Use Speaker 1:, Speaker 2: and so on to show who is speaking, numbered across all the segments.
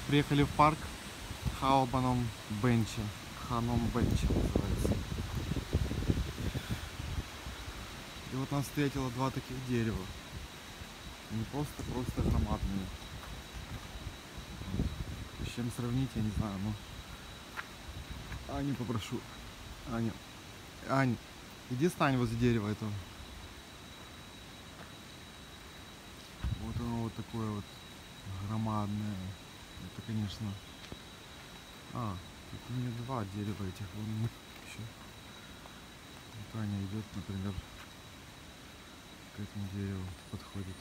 Speaker 1: Приехали в парк Хаобаном Бенче. Ханом Бенче называется. И вот нас встретило два таких дерева. Не просто громадные. С чем сравнить, я не знаю, но... Аню попрошу. Аня. Ань, иди стань возле дерева этого. Вот оно вот такое вот громадное. Это, конечно... тут у меня два дерева этих. Вон еще. Вот Аня идет, например, к этому дереву подходит.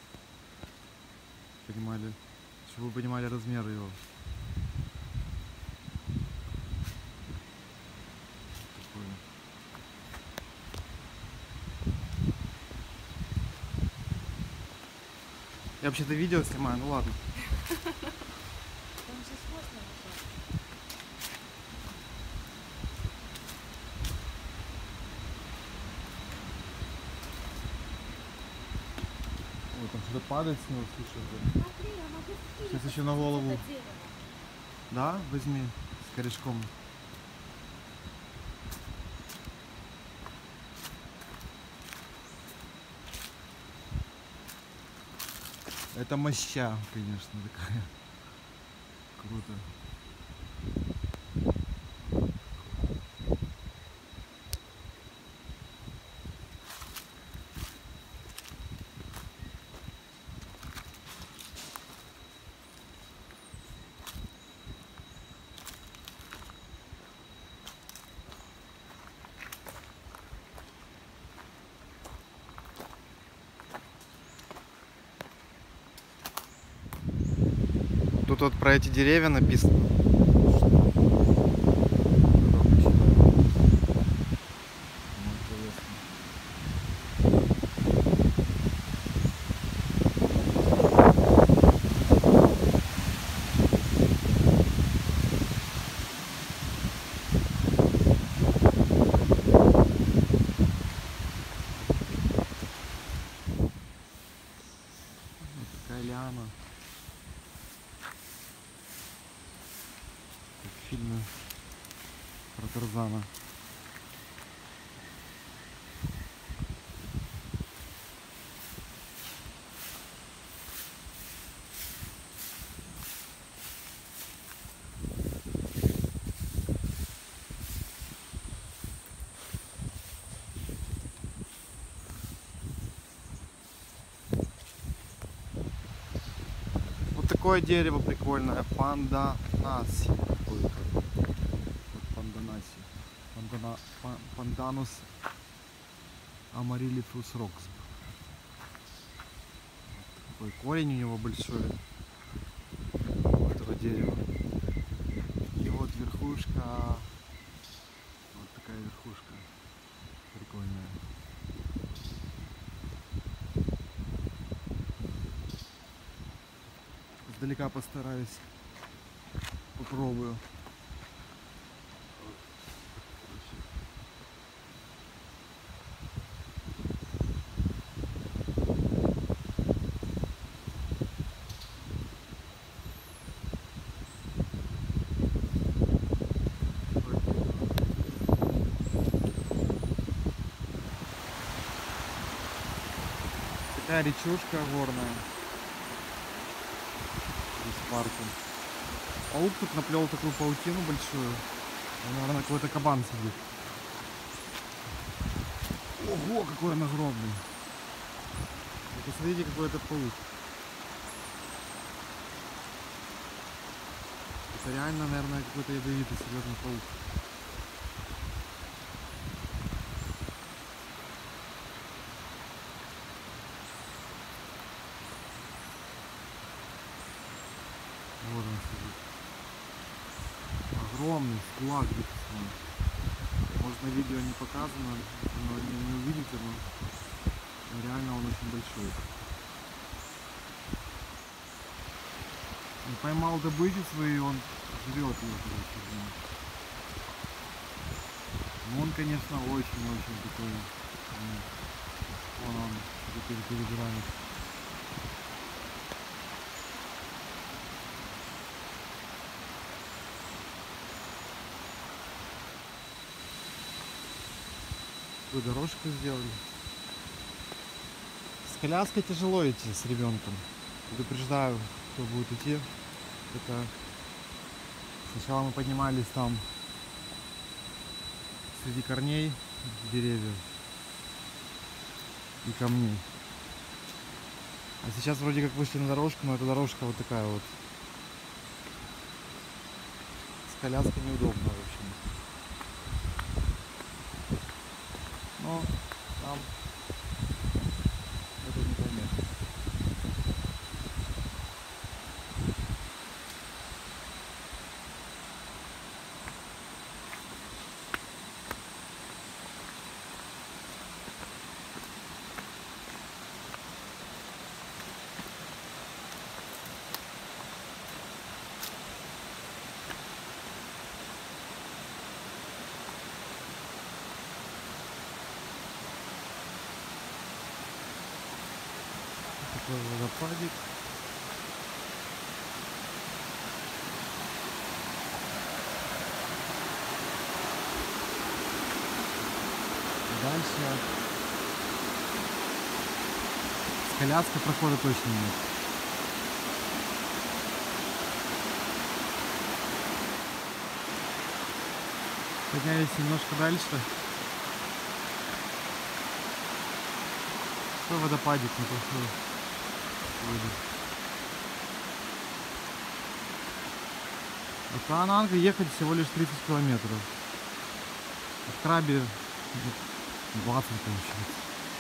Speaker 1: Понимали, чтобы вы понимали размер его. Такое. Я вообще-то видео снимаю, ну ладно. Ой, там что-то падает с него, слушай.
Speaker 2: Смотри, я могу скинуть.
Speaker 1: Сейчас еще на голову. Да, возьми с корешком. Это моща, конечно, такая. Круто. Тут вот про эти деревья написано. Такая ляма. Как в фильме про Тарзана. Вот такое дерево прикольное. Панданаси. Вот Панданаси. Панданус амарилифус рокс. Такой корень у него большой. У этого дерева. И вот верхушка. Вот такая верхушка. Прикольная. Издалека постараюсь. Попробую. Такая речушка горная. Здесь парку. Паук тут наплел такую паутину большую. Наверное, какой-то кабан сидит. Ого, какой он огромный. Вы посмотрите, какой это паук. Это реально, наверное, какой-то ядовитый серьезный паук. Вот он сидит. Огромный, с кулак где-то. Может, на видео не показано, но не увидите, но реально он очень большой. Он поймал добычу свою, он жрет ее. Но он, конечно, очень-очень такой. Он теперь перебирает. Такую дорожку сделали. С коляской тяжело идти с ребенком. Предупреждаю, кто будет идти. Это сначала мы поднимались там среди корней деревьев и камней. А сейчас вроде как вышли на дорожку, но эта дорожка вот такая вот. С коляской неудобно, в общем. Но там это не помеха. Такой водопадик. Дальше с коляской прохода точно нет. Поднялись немножко дальше. Такой водопадик неплохой. От Таананга ехать всего лишь 30 километров. От Краби 20 получается.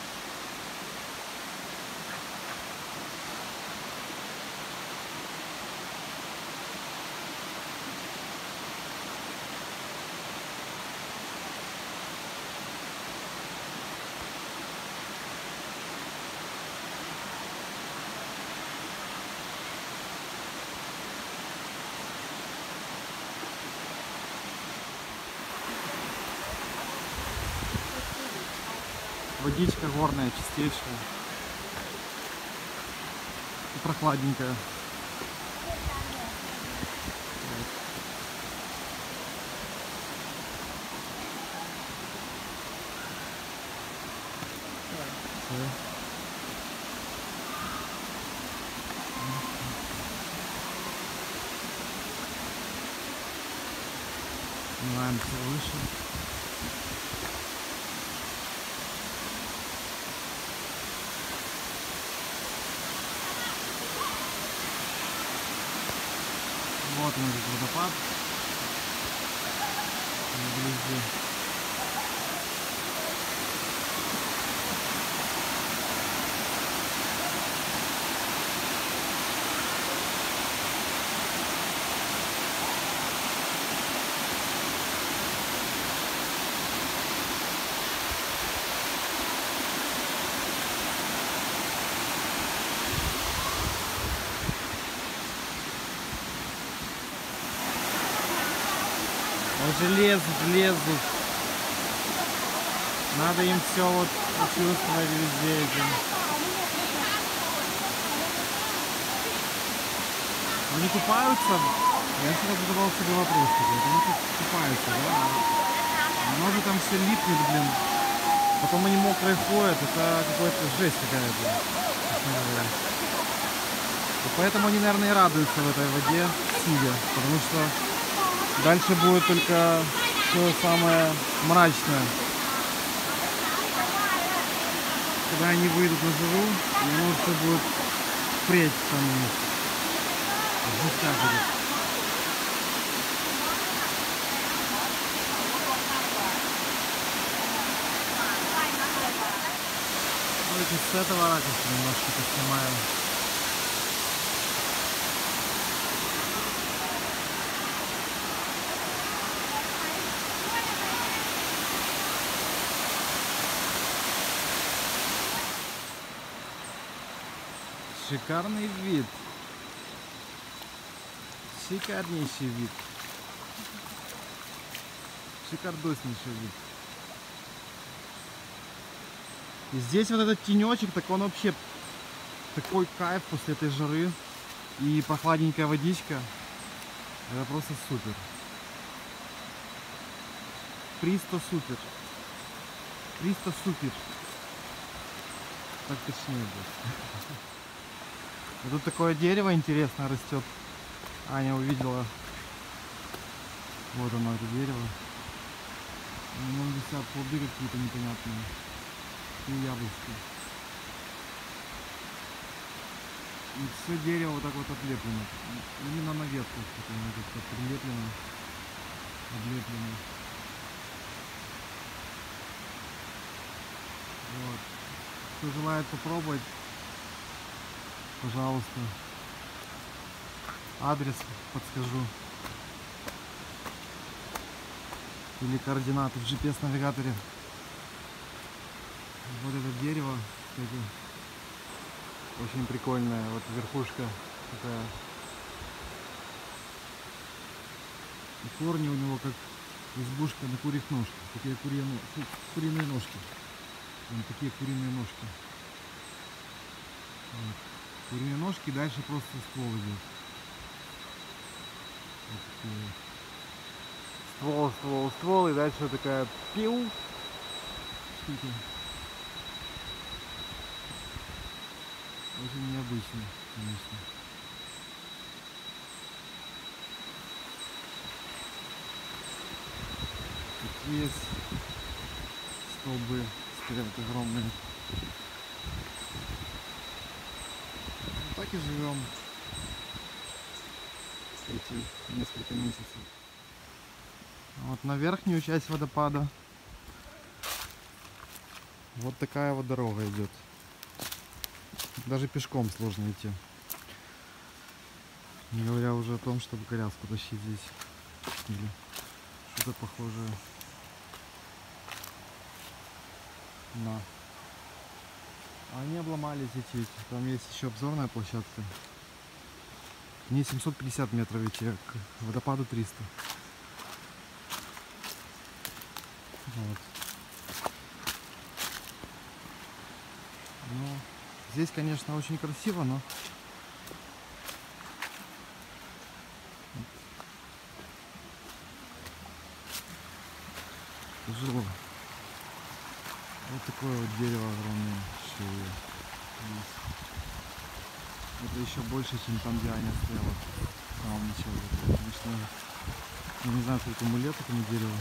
Speaker 1: Водичка горная, чистейшая и прохладненькая. Поднимаемся выше. Вот он, этот водопад вблизи. Уже лезут. Надо им все вот почувствовать везде этим. Они купаются. Я всегда задавал себе вопрос, они купаются, да? Оно же там все липнет, блин. Потом они мокрые ходят, это какая-то жесть какая-то. И поэтому они, наверное, и радуются в этой воде, сидя, потому что дальше будет только все самое мрачное. Когда они выйдут на живу, оно все будет впредь там у них. Жестяк будет. Давайте с этого ракурса немножко поснимаем. Шикарный вид. Шикарнейший вид. Шикардоснейший вид. И здесь вот этот тенечек, так он вообще такой кайф после этой жары. И прохладненькая водичка. Это просто супер. Присто супер. 300 супит. Так точнее будет. И тут такое дерево интересное растет. Аня увидела. Вот оно, это дерево. На нем висят плоды какие-то непонятные. И яблочки. И все дерево вот так вот отлеплено. Именно на ветках. Как-то прилеплено. Облеплено. Вот. Кто желает попробовать, пожалуйста. Адрес подскажу. Или координаты в GPS-навигаторе. Вот это дерево, кстати, очень прикольная. Вот верхушка такая. И корни у него как избушка на курьих ножках. Такие куриные ножки. Вон такие куриные ножки. Вот. Куриные ножки, дальше просто ствол идет. Вот ствол, и дальше такая пил. Штука. Очень необычно, конечно. Тут есть столбы, стоят огромные. Так и живем эти несколько месяцев. Вот на верхнюю часть водопада вот такая вот дорога идет. Даже пешком сложно идти. Не говоря уже о том, чтобы коляску тащить здесь. Или что-то похожее на. Они обломались эти. Там есть еще обзорная площадка. Мне 750 метров идти, к водопаду 300. Вот. Ну, здесь, конечно, очень красиво, но тяжело. Вот такое вот дерево огромное шею. Это еще больше, чем там, где Аня стояла в самом начале. Конечно, я не знаю, сколько ему лет этому дереву.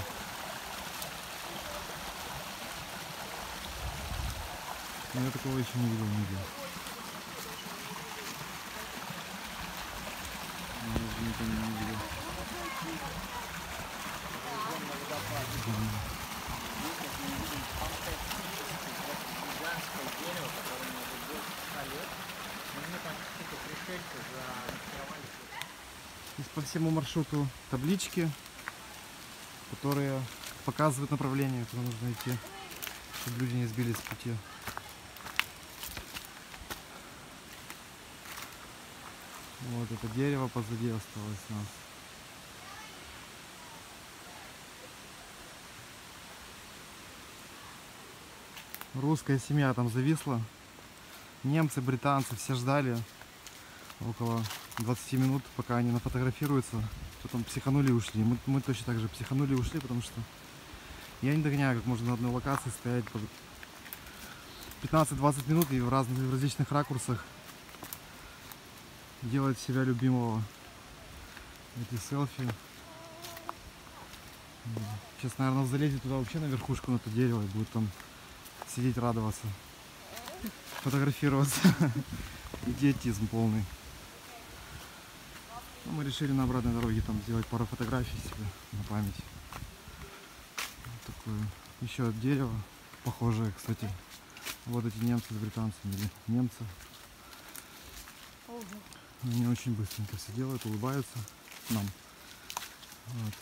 Speaker 1: Но я такого еще не видел нигде. Я даже никогда не видел. Здесь по всему маршруту таблички, которые показывают направление, куда нужно идти, чтобы люди не сбились с пути. Вот это дерево позади осталось у нас. Русская семья там зависла. Немцы, британцы все ждали около 20 минут, пока они нафотографируются. Потом психанули и ушли. Мы точно так же психанули и ушли, потому что я не догоняю, как можно на одной локации стоять 15-20 минут и в различных ракурсах делать себя любимого. Эти селфи. Сейчас, наверное, залезет туда вообще на верхушку, на это дерево, и будет там сидеть, радоваться, фотографироваться. Идиотизм полный. Но мы решили на обратной дороге там сделать пару фотографий себе на память. Вот такое. Еще дерево похожее, кстати. Вот эти немцы с британцами, или немцы. Они очень быстренько все делают, улыбаются нам. Вот.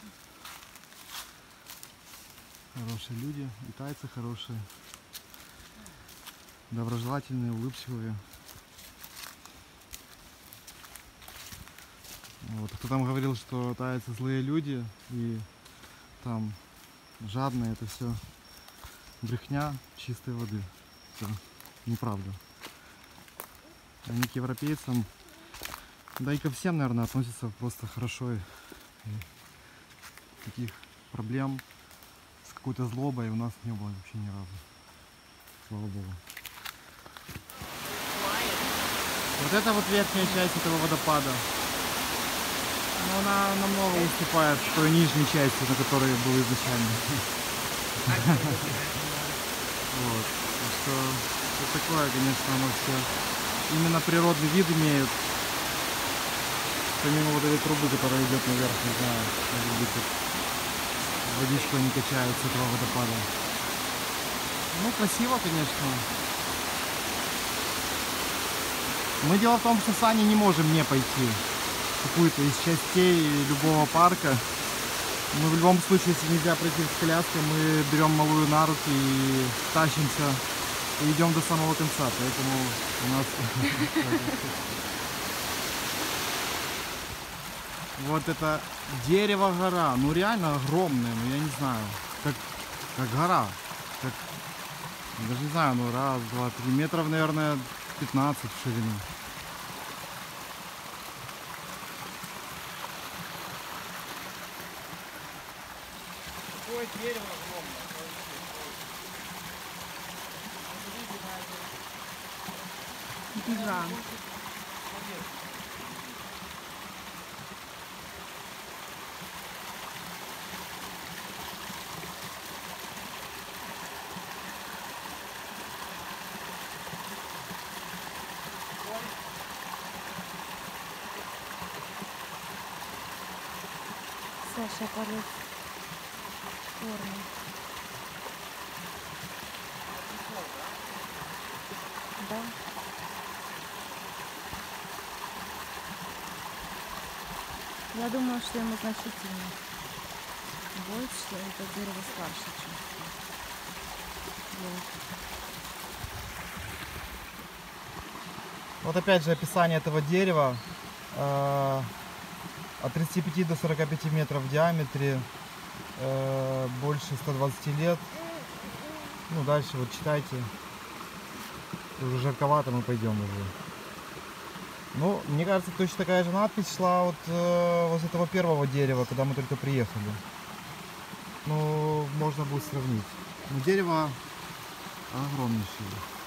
Speaker 1: Хорошие люди, и тайцы хорошие, доброжелательные, улыбчивые. Вот. Кто там говорил, что тайцы злые люди и там жадные, это все брехня чистой воды. Все неправда. Они к европейцам, да и ко всем, наверное, относятся просто хорошо. И таких проблем с какой-то злобой у нас не было вообще ни разу. слава богу. Вот это вот верхняя часть этого водопада. Но она намного уступает той нижней части, на которой был изначально. Вот. Так что вот такое, конечно, оно все. Именно природный вид имеют. Помимо вот этой трубы, которая идет наверх, не знаю, может быть, тут водичку они качают с этого водопада. Ну, красиво, конечно. Мы дело в том, что сами не можем не пойти в какую-то из частей любого парка. Мы в любом случае, если нельзя пройти с коляской, мы берем малую на руки и тащимся и идем до самого конца. Поэтому у нас... Вот это дерево-гора. Ну реально огромное, ну я не знаю. Как гора. Как... Даже не знаю, ну раз, два, 3 метров, наверное, 15 в ширину. Какое дерево огромное.
Speaker 2: Бежа. Саша полез в форму. Да. Я думаю, что ему значительно больше, это дерево старше, чем елка.
Speaker 1: Вот опять же описание этого дерева. От 35 до 45 метров в диаметре, больше 120 лет. Ну, дальше вот читайте. Уже жарковато, мы пойдем уже. Ну, мне кажется, точно такая же надпись шла вот возле этого первого дерева, когда мы только приехали. Ну, можно будет сравнить. Но дерево огромнейшее.